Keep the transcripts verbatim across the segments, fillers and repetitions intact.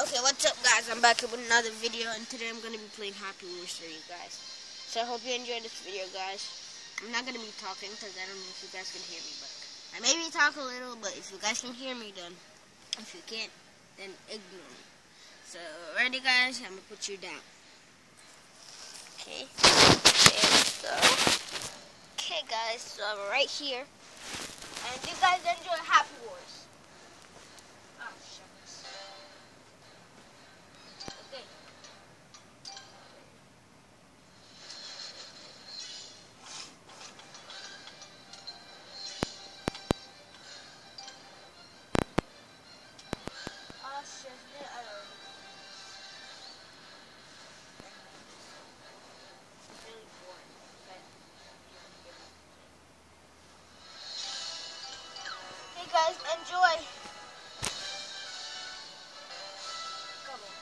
Okay, what's up guys? I'm back with another video, and today I'm going to be playing Happy Wars for you guys. So I hope you enjoyed this video, guys. I'm not going to be talking because I don't know if you guys can hear me, but I maybe talk a little, but if you guys can hear me, then if you can't, then ignore me. So, ready guys? I'm going to put you down. Okay, there we go. Okay guys, so I'm right here, and you guys enjoy Happy Wars. Oh, shucks. Okay. Oh shit, I don't know. It's really boring. But hey guys, enjoy. Come on.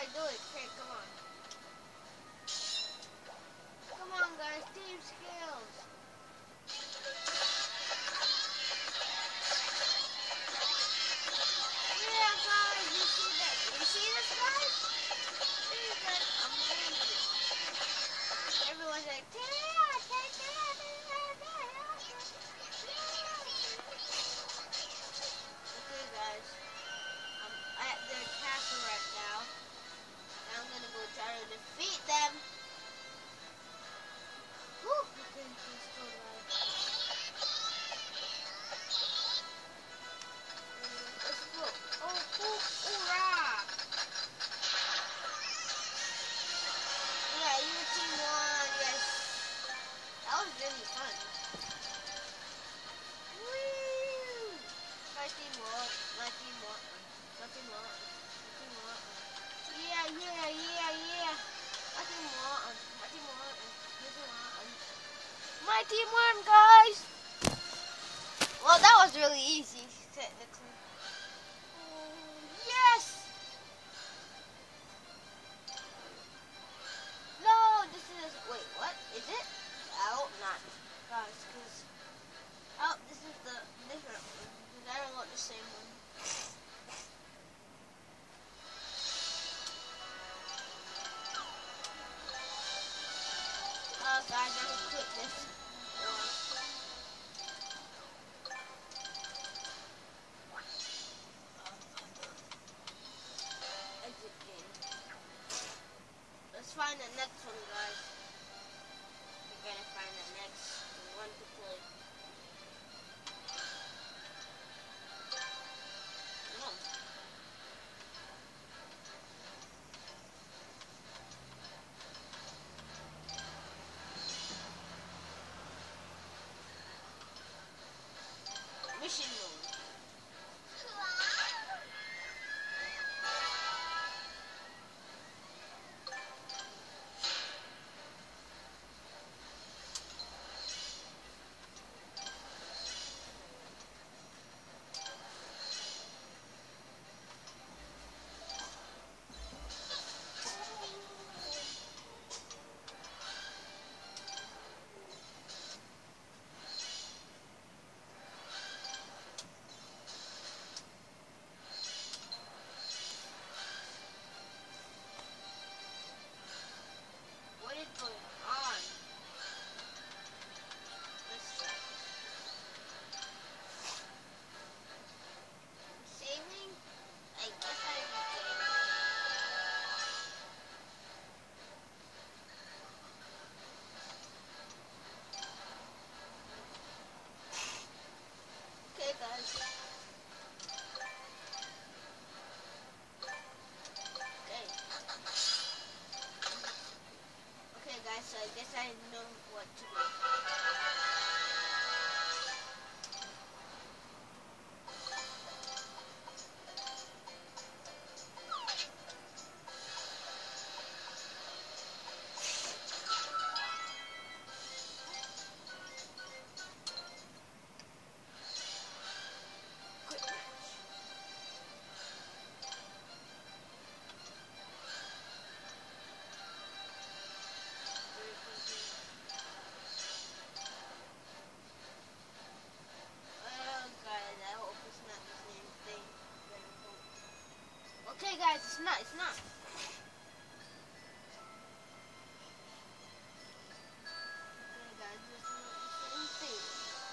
I do it. Okay, come on. Come on, guys. Team skills. Yeah, guys. You see that? You see this, guys? See that? Amazing. Everyone's like, Tara, Tara, Tara, Tara, Tara. Okay, guys. I'm at their castle right now. I'm gonna go try to defeat them. Woo! Okay, let's go, guys. Let's go. Oh, oh, hoorah! Yeah, your team won. Yes. That was really fun. Woo! My team won. My team won. My team won. My team won. Yeah, yeah, yeah, yeah. My team won. My team won. My team won. My team won, guys. Well, that was really easy, technically. Oh, yes. No, this is. Wait, what is it? I hope not, guys. Cause oh, this is the different one. Cause I don't want the same one. Oh, guys, I'm gonna quit this. Exit game. Let's find the next one, guys. We're gonna find the next one to play. No. Mission mode. What is going on? Let's try. Saving? I guess I did. Okay, guys. Okay. Okay, guys. So I guess I know what to do. Okay, guys, it's not, it's not. Okay, guys, it's not the same thing.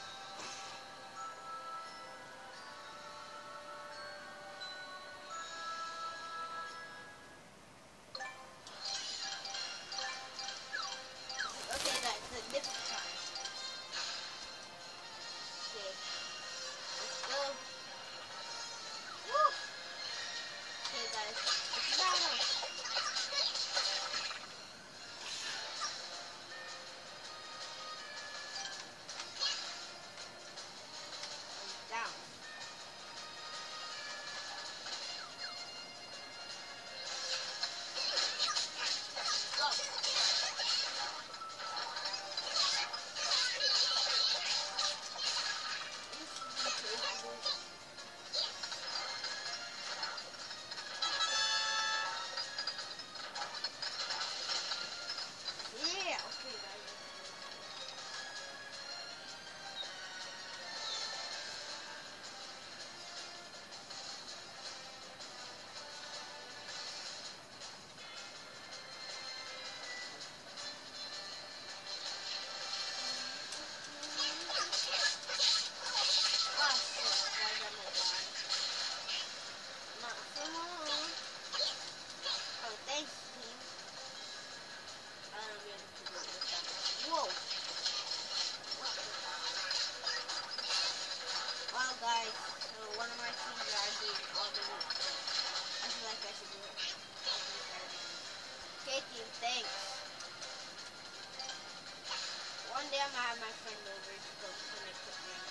Okay, guys, it's a different time. Okay, let's go. Woo! Okay, guys, it's battle. Down. Go. should do it. Okay, team, thanks. One day I'm gonna have my friend over to go connect with me.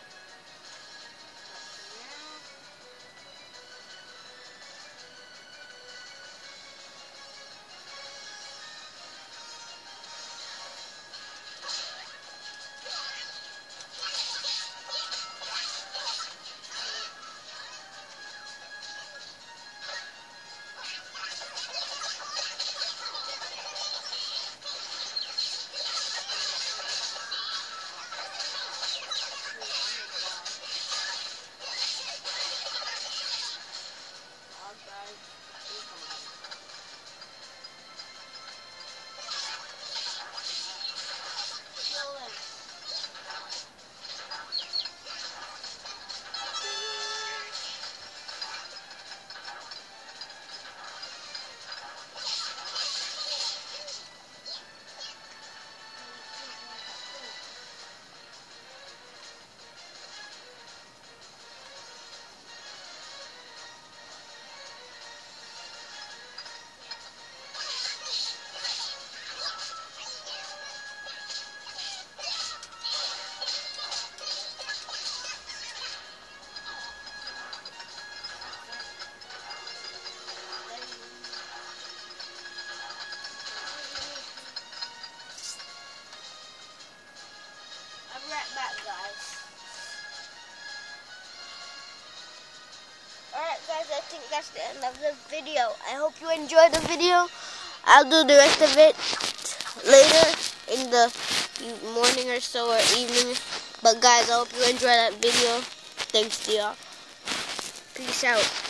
Right back, guys. Alright guys, I think that's the end of the video. I hope you enjoyed the video. I'll do the rest of it later in the morning or so, or evening. But guys, I hope you enjoyed that video. Thanks to y'all. Peace out.